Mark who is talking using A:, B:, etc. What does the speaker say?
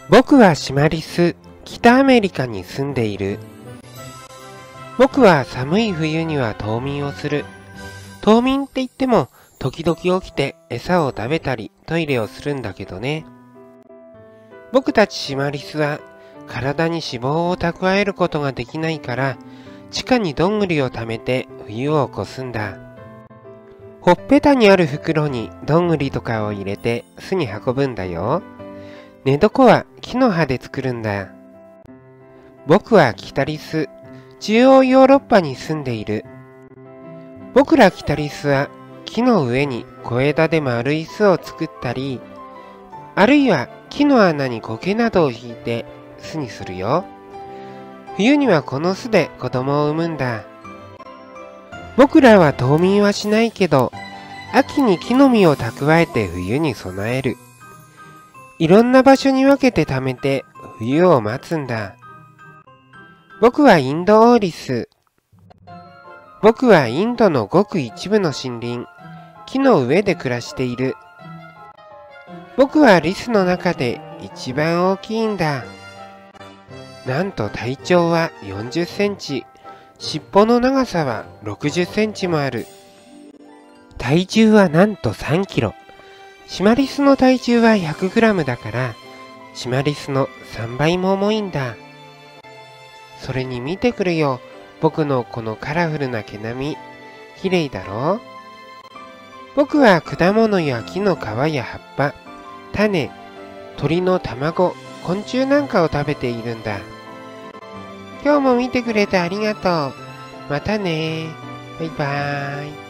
A: 僕はシマリス、北アメリカに住んでいる。僕は寒い冬には冬眠をする。冬眠って言っても、時々起きて餌を食べたりトイレをするんだけどね。僕たちシマリスは体に脂肪を蓄えることができないから、地下にどんぐりを貯めて冬を越すんだ。ほっぺたにある袋にどんぐりとかを入れて巣に運ぶんだよ。寝床は木の葉で作るんだ。僕はキタリス、中央ヨーロッパに住んでいる。僕らキタリスは木の上に小枝で丸い巣を作ったり、あるいは木の穴に苔などを引いて巣にするよ。冬にはこの巣で子供を産むんだ。僕らは冬眠はしないけど、秋に木の実を蓄えて冬に備える。いろんな場所に分けて貯めて冬を待つんだ。僕はインドオーリス。僕はインドのごく一部の森林、木の上で暮らしている。僕はリスの中で一番大きいんだ。なんと体長は40センチ、尻尾の長さは60センチもある。体重はなんと3キロ。シマリスの体重は100グラムだから、シマリスの3倍も重いんだ。それに見てくるよ。僕のこのカラフルな毛並み。綺麗だろう？僕は果物や木の皮や葉っぱ、種、鳥の卵、昆虫なんかを食べているんだ。今日も見てくれてありがとう。またね。バイバーイ。